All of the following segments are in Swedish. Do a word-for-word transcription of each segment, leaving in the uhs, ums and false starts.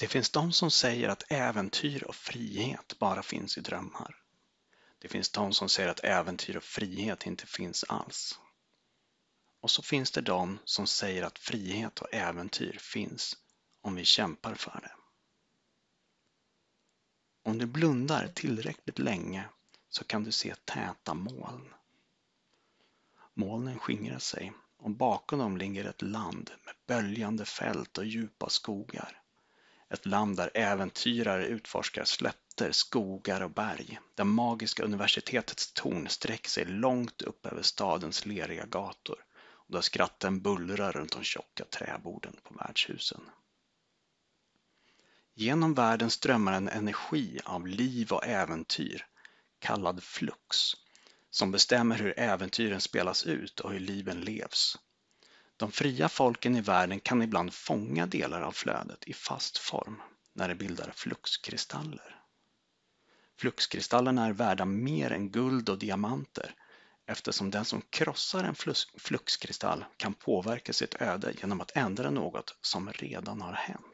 Det finns de som säger att äventyr och frihet bara finns i drömmar. Det finns de som säger att äventyr och frihet inte finns alls. Och så finns det de som säger att frihet och äventyr finns om vi kämpar för det. Om du blundar tillräckligt länge så kan du se täta moln. Molnen skingrar sig och bakom dem ligger ett land med böljande fält och djupa skogar. Ett land där äventyrare utforskar slätter, skogar och berg. Där magiska universitetets torn sträcker sig långt upp över stadens leriga gator. Och där skratten bullrar runt de tjocka träborden på värdshusen. Genom världen strömmar en energi av liv och äventyr, kallad flux, som bestämmer hur äventyren spelas ut och hur liven levs. De fria folken i världen kan ibland fånga delar av flödet i fast form när det bildar fluxkristaller. Fluxkristallerna är värda mer än guld och diamanter eftersom den som krossar en fluxkristall kan påverka sitt öde genom att ändra något som redan har hänt.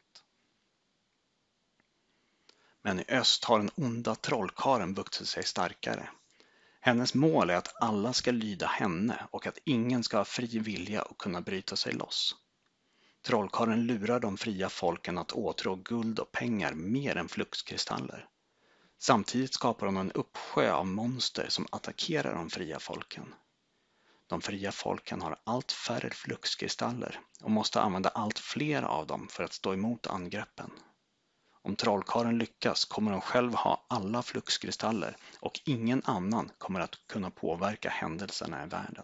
Men i öst har den onda trollkaren vuxit sig starkare. Hennes mål är att alla ska lyda henne och att ingen ska ha fri vilja och kunna bryta sig loss. Trollkaren lurar de fria folken att åtrå guld och pengar mer än fluxkristaller. Samtidigt skapar hon en uppsjö av monster som attackerar de fria folken. De fria folken har allt färre fluxkristaller och måste använda allt fler av dem för att stå emot angreppen. Om trollkaren lyckas kommer hon själv ha alla fluxkristaller och ingen annan kommer att kunna påverka händelserna i världen.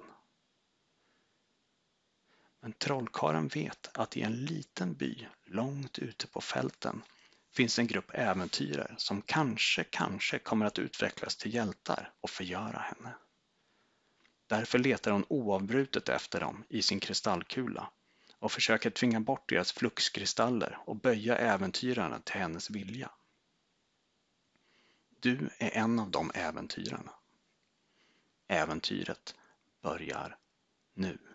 Men trollkaren vet att i en liten by långt ute på fälten finns en grupp äventyrare som kanske, kanske kommer att utvecklas till hjältar och förgöra henne. Därför letar hon oavbrutet efter dem i sin kristallkula och försöker tvinga bort deras fluxkristaller och böja äventyrarna till hennes vilja. Du är en av de äventyrarna. Äventyret börjar nu.